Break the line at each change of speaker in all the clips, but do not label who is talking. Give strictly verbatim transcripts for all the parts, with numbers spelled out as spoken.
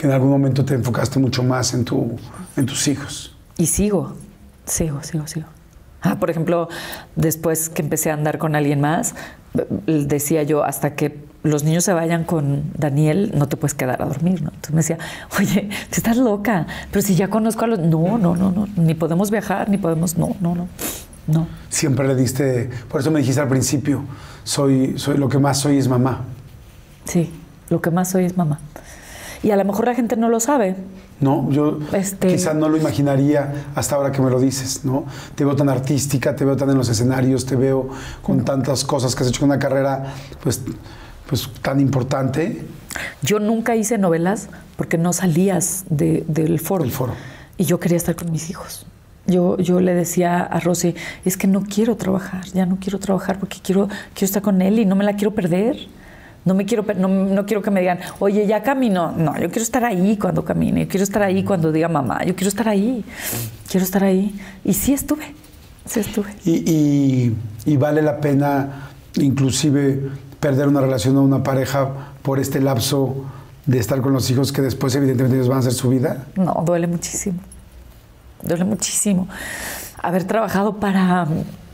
en algún momento te enfocaste mucho más en, tu, en tus hijos.
Y sigo, sigo, sigo, sigo. Ah, por ejemplo, después que empecé a andar con alguien más, decía yo, hasta que los niños se vayan con Daniel, no te puedes quedar a dormir, ¿no? Entonces me decía, oye, te estás loca, pero si ya conozco a los... No, no, no, no, ni podemos viajar, ni podemos... No, no, no, no.
Siempre le diste... Por eso me dijiste al principio, soy, soy lo que más soy es mamá.
Sí, lo que más soy es mamá. Y a lo mejor la gente no lo sabe.
No, yo
este...
quizás no lo imaginaría hasta ahora que me lo dices, ¿no? Te veo tan artística, te veo tan en los escenarios, te veo con tantas cosas que has hecho con una carrera, pues... pues tan importante.
Yo nunca hice novelas porque no salías de, del foro.
El foro.
Y yo quería estar con mis hijos. Yo, yo le decía a Rosy, es que no quiero trabajar, ya no quiero trabajar porque quiero, quiero estar con él y no me la quiero perder. No me quiero, no, no quiero que me digan, oye, ya caminó. No, yo quiero estar ahí cuando camine, yo quiero estar ahí cuando diga mamá, yo quiero estar ahí, quiero estar ahí. Y sí estuve, sí estuve.
Y, y, y vale la pena, inclusive, perder una relación o una pareja por este lapso de estar con los hijos que después evidentemente ellos van a hacer su vida?
No, duele muchísimo. Duele muchísimo. Haber trabajado para...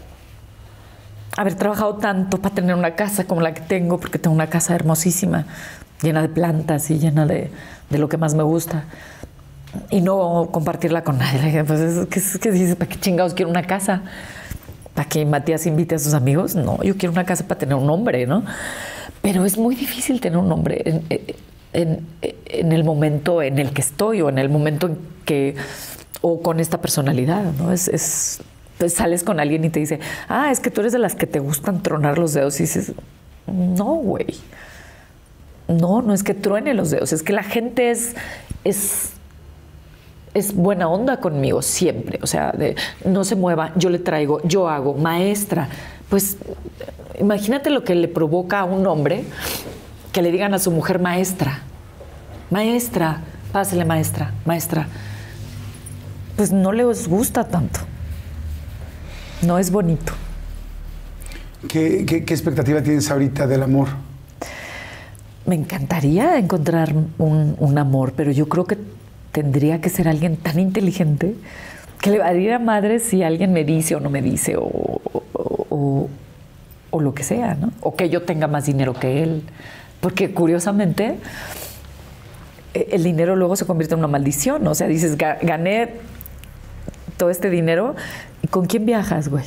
Haber trabajado tanto para tener una casa como la que tengo, porque tengo una casa hermosísima, llena de plantas y llena de, de lo que más me gusta. Y no compartirla con nadie. Pues, ¿qué, qué dices? ¿Para qué chingados quiero una casa? ¿Para que Matías invite a sus amigos? No, yo quiero una casa para tener un hombre, ¿no? Pero es muy difícil tener un hombre en, en, en el momento en el que estoy o en el momento en que... o con esta personalidad, ¿no? Es, es, pues sales con alguien y te dice, ah, es que tú eres de las que te gustan tronar los dedos. Y dices, no, güey. No, no es que truene los dedos. Es que la gente es... es es buena onda conmigo siempre, o sea, de, no se mueva, yo le traigo, yo hago, maestra. Pues imagínate lo que le provoca a un hombre que le digan a su mujer maestra, maestra, pásale maestra, maestra. Pues no les gusta tanto, no es bonito.
¿Qué, qué, qué expectativa tienes ahorita del amor?
Me encantaría encontrar un, un amor, pero yo creo que tendría que ser alguien tan inteligente que le valiera madre si alguien me dice o no me dice o, o, o, o lo que sea, ¿no? O que yo tenga más dinero que él. Porque curiosamente el dinero luego se convierte en una maldición, ¿no? O sea, dices, gané todo este dinero ¿y con quién viajas, güey?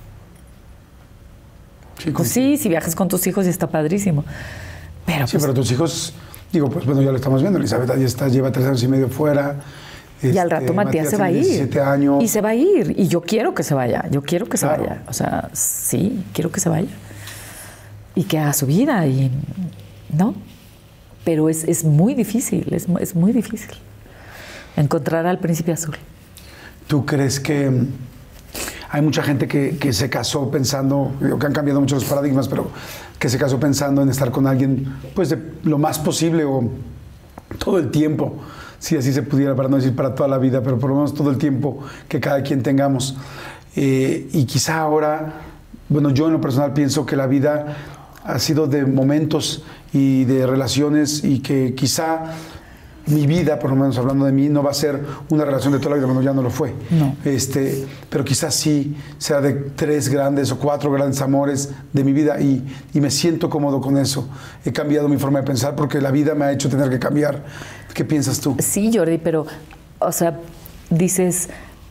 Sí, pues sí, si viajas con tus hijos y está padrísimo. Pero
sí,
pues,
pero tus hijos... Digo, pues bueno, ya lo estamos viendo. Elizabeth ahí está, lleva tres años y medio fuera.
Y este, al rato Matías, Matías se va a ir.
diecisiete años.
Y se va a ir. Y yo quiero que se vaya. Yo quiero que
claro.
se vaya. O sea, sí, quiero que se vaya. Y que haga su vida. Y, ¿no? Pero es, es muy difícil. Es, es muy difícil encontrar al príncipe azul.
¿Tú crees que hay mucha gente que, que se casó pensando, digo, que han cambiado mucho los paradigmas, pero que se casó pensando en estar con alguien, pues, de lo más posible o todo el tiempo, si así se pudiera, para no decir para toda la vida, pero por lo menos todo el tiempo que cada quien tengamos? Eh, y quizá ahora, bueno, yo en lo personal pienso que la vida ha sido de momentos y de relaciones y que quizá mi vida, por lo menos hablando de mí, no va a ser una relación de toda la vida, bueno, ya no lo fue.
No.
Este, pero quizás sí sea de tres grandes o cuatro grandes amores de mi vida y, y me siento cómodo con eso. He cambiado mi forma de pensar porque la vida me ha hecho tener que cambiar. ¿Qué piensas tú?
Sí, Jordi, pero, o sea, dices,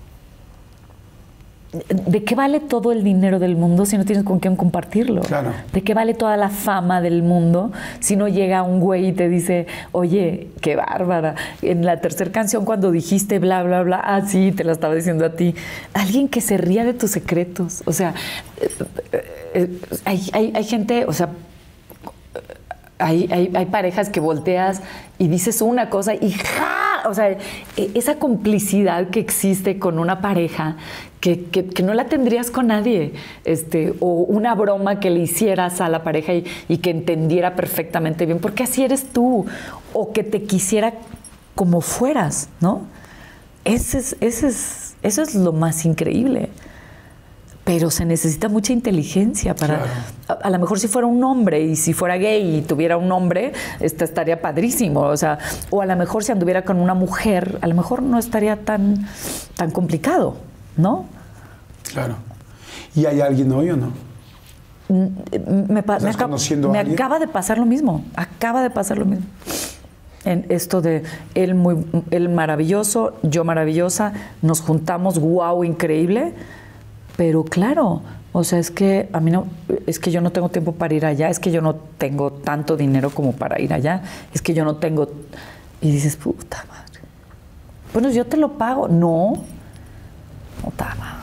¿de qué vale todo el dinero del mundo si no tienes con quién compartirlo?
Claro.
¿De qué vale toda la fama del mundo si no llega un güey y te dice, oye, qué bárbara? En la tercera canción cuando dijiste bla, bla, bla, ah, sí, te la estaba diciendo a ti. Alguien que se ría de tus secretos. O sea, hay, hay, hay gente, o sea, hay, hay, hay parejas que volteas y dices una cosa y ¡ja! O sea, esa complicidad que existe con una pareja que, que, que no la tendrías con nadie, este, o una broma que le hicieras a la pareja y, y que entendiera perfectamente bien, porque así eres tú, o que te quisiera como fueras, ¿no? Ese es, ese es, eso es lo más increíble. pero se necesita mucha inteligencia para...
Claro.
A, a lo mejor si fuera un hombre y si fuera gay y tuviera un hombre, este, estaría padrísimo. O sea, o a lo mejor si anduviera con una mujer, a lo mejor no estaría tan, tan complicado, ¿no?
Claro. ¿Y hay alguien hoy o no?
Me, pa- me, acaba, me acaba de pasar lo mismo. Acaba de pasar lo mismo. En esto de él, muy, él maravilloso, yo maravillosa, nos juntamos, guau, increíble. Pero claro, o sea, es que a mí no, es que yo no tengo tiempo para ir allá, es que yo no tengo tanto dinero como para ir allá, es que yo no tengo... Y dices, puta madre. Bueno, yo te lo pago. No. Puta madre.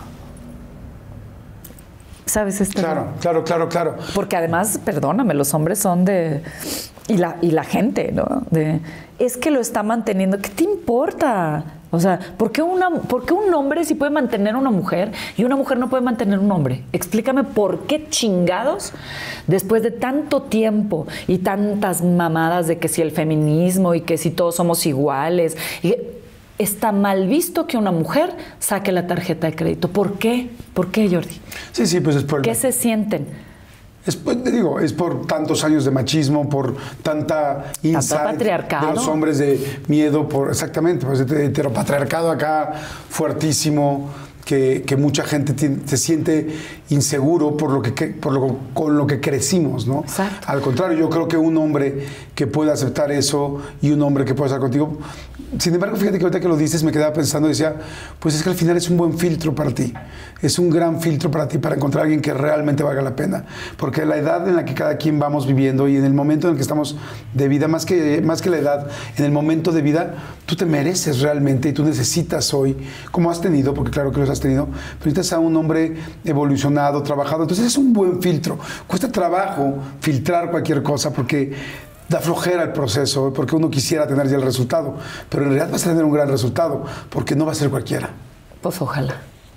¿Sabes esto?
Claro, claro, claro, claro.
Porque además, perdóname, los hombres son de... Y la, y la gente, ¿no? De, es que lo está manteniendo. ¿Qué te importa? O sea, ¿por qué, una, ¿por qué un hombre sí puede mantener a una mujer y una mujer no puede mantener a un hombre? Explícame por qué chingados, después de tanto tiempo y tantas mamadas de que si el feminismo y que si todos somos iguales, y está mal visto que una mujer saque la tarjeta de crédito. ¿Por qué? ¿Por qué, Jordi?
Sí, sí, pues es por...
¿Qué se sienten?
Es, te digo, es por tantos años de machismo, por tanta insight
patriarcado.
de los hombres, de miedo, por exactamente, pues de heteropatriarcado acá fuertísimo, que, que mucha gente tiene, se siente inseguro por lo que por lo, con lo que crecimos, ¿no?
Exacto.
Al contrario, yo creo que un hombre que pueda aceptar eso y un hombre que pueda estar contigo. Sin embargo, fíjate que ahorita que lo dices me quedaba pensando y decía, pues es que al final es un buen filtro para ti, es un gran filtro para ti para encontrar a alguien que realmente valga la pena, porque la edad en la que cada quien vamos viviendo y en el momento en el que estamos de vida, más que, más que la edad, en el momento de vida, tú te mereces realmente y tú necesitas hoy, como has tenido, porque claro que los has tenido, pero necesitas a un hombre evolucionado, trabajado, entonces es un buen filtro. Cuesta trabajo filtrar cualquier cosa porque da flojera el proceso, porque uno quisiera tener ya el resultado, pero en realidad vas a tener un gran resultado, porque no va a ser cualquiera.
Pues ojalá,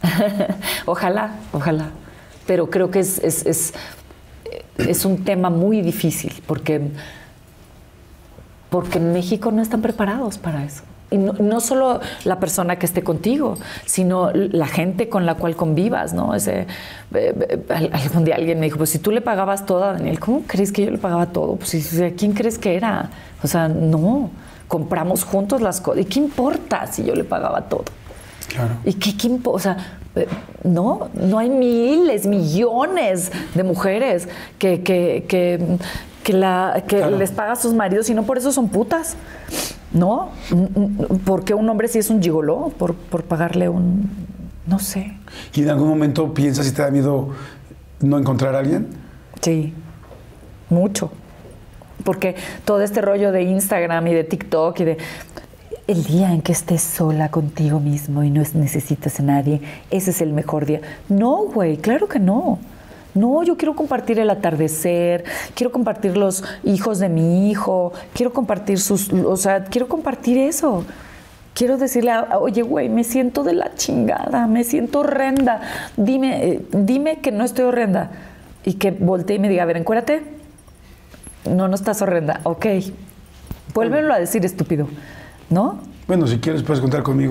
ojalá, ojalá, pero creo que es, es, es, es un tema muy difícil, porque, porque en México no están preparados para eso. Y no, no solo la persona que esté contigo, sino la gente con la cual convivas, ¿no? Ese, eh, eh, algún día alguien me dijo, pues si tú le pagabas todo a Daniel, ¿cómo crees que yo le pagaba todo? Pues ¿quién crees que era? O sea, no, compramos juntos las cosas. ¿Y qué importa si yo le pagaba todo?
Claro.
¿Y qué, qué importa? O sea, eh, no, no hay miles, millones de mujeres que, que, que, que, la, que claro. les paga a sus maridos y no por eso son putas. ¿No? ¿Por qué un hombre sí es un gigoló? Por, por pagarle un... no sé.
¿Y en algún momento piensas si te da miedo no encontrar a alguien? Sí,
mucho. Porque todo este rollo de Instagram y de TikTok y de... El día en que estés sola contigo mismo y no necesitas a nadie, ese es el mejor día. No, güey, claro que no. No, yo quiero compartir el atardecer, quiero compartir los hijos de mi hijo, quiero compartir sus... O sea, quiero compartir eso. Quiero decirle, a, oye, güey, me siento de la chingada, me siento horrenda. Dime, eh, dime que no estoy horrenda. Y que voltee y me diga, a ver, encuérdate. No, no estás horrenda. Ok. Vuélvelo a decir, estúpido. ¿No?
Bueno, si quieres puedes contar conmigo.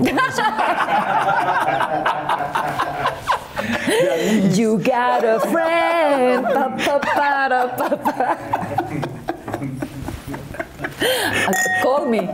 You got a friend. Pa, pa, para, pa, pa. Call me.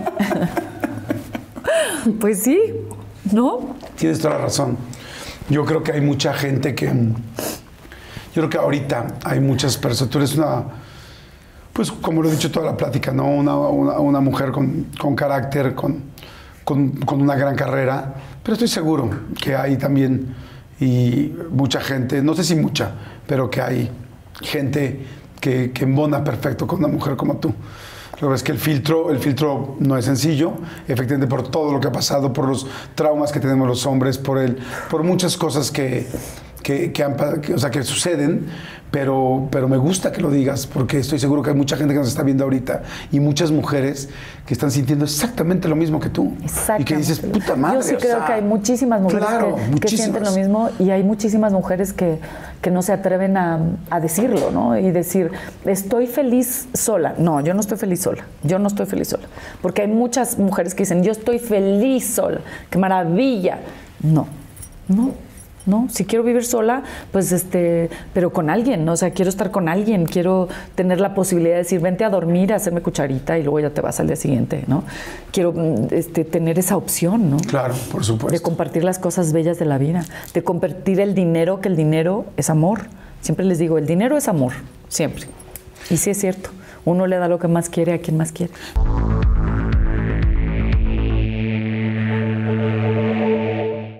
Pues sí, ¿no?
Tienes toda la razón. Yo creo que hay mucha gente que... Yo creo que ahorita hay muchas personas... Tú eres una... Pues como lo he dicho toda la plática, ¿no? Una, una, una mujer con, con carácter, con, con, con una gran carrera. Pero estoy seguro que hay también... Y mucha gente, no sé si mucha, pero que hay gente que, que embona perfecto con una mujer como tú. Lo que es que el filtro, el filtro no es sencillo, efectivamente por todo lo que ha pasado, por los traumas que tenemos los hombres, por, el, por muchas cosas que, que, que, han, que, o sea, que suceden, pero, pero me gusta que lo digas, porque estoy seguro que hay mucha gente que nos está viendo ahorita y muchas mujeres que están sintiendo exactamente lo mismo que tú. Y que dices, puta madre.
Yo sí creo
sea,
que hay muchísimas mujeres
claro,
que,
muchísimas.
que sienten lo mismo y hay muchísimas mujeres que, que no se atreven a, a decirlo, ¿no? Y decir, estoy feliz sola. No, yo no estoy feliz sola. Yo no estoy feliz sola. Porque hay muchas mujeres que dicen, yo estoy feliz sola. ¡Qué maravilla! No, no. ¿no? Si quiero vivir sola, pues este, pero con alguien, ¿no? O sea, quiero estar con alguien, quiero tener la posibilidad de decir, vente a dormir, a hacerme cucharita y luego ya te vas al día siguiente, ¿no? Quiero este, tener esa opción, ¿no?
Claro, por supuesto.
De compartir las cosas bellas de la vida, de compartir el dinero, que el dinero es amor. Siempre les digo, el dinero es amor, siempre. Y sí es cierto, uno le da lo que más quiere a quien más quiere.